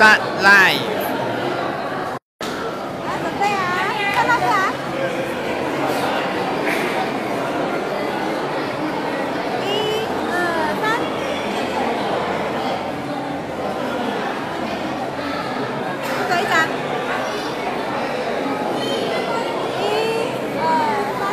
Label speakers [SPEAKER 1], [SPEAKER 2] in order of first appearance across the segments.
[SPEAKER 1] Start live。
[SPEAKER 2] 准备啊，看到啥？1、2、3，这一张。1、2、3。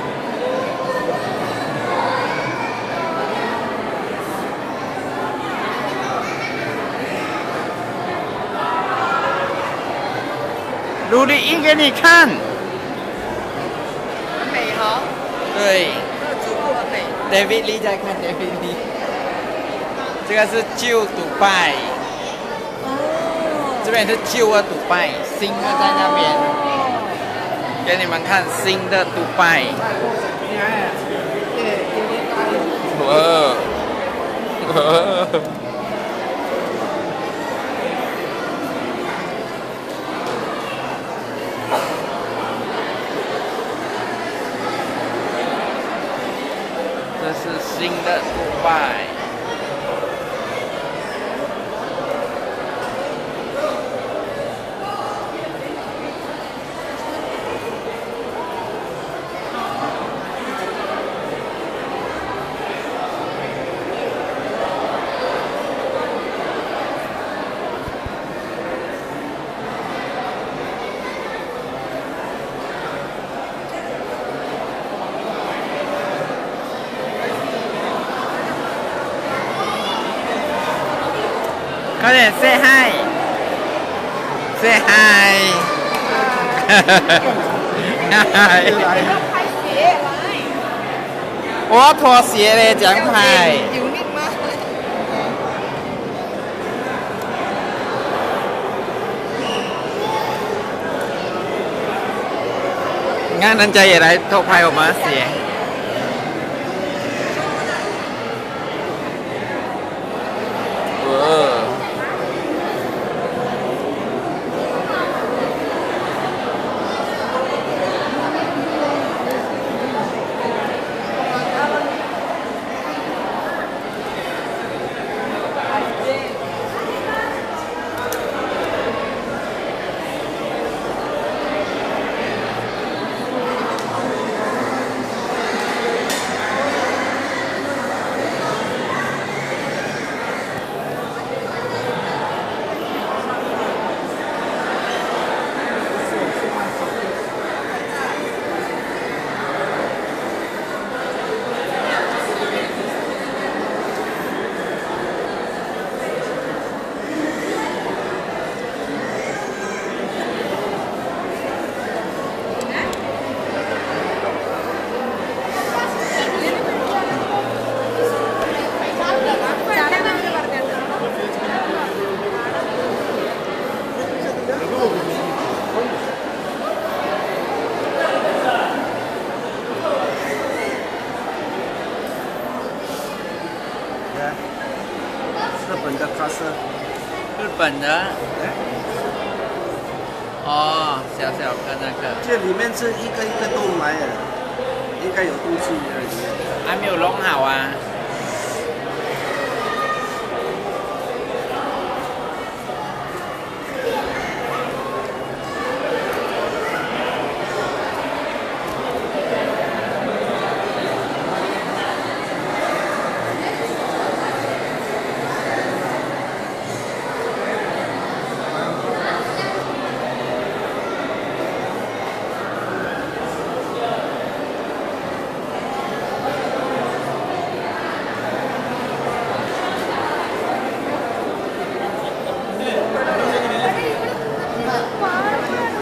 [SPEAKER 1] 录的音给你看。
[SPEAKER 3] 很美哈。
[SPEAKER 1] 对。
[SPEAKER 3] 足够很美。
[SPEAKER 1] David Lee 在看 David Lee。这个是旧迪拜。这边是旧的迪拜，新的在那边。给你们看新的迪拜。哇！这是新的迪拜。快点 say hi say hi
[SPEAKER 3] 拍鞋来。
[SPEAKER 1] 我要脱鞋嘞，怎样拍？
[SPEAKER 3] 有力吗？
[SPEAKER 1] 你看人家也来偷拍我们的鞋。
[SPEAKER 4] 日本的卡车，
[SPEAKER 1] 日本的。哦，小小个那个。
[SPEAKER 4] 这里面是一个一个洞来的，应该有东西在里面。
[SPEAKER 1] 还没有弄好啊。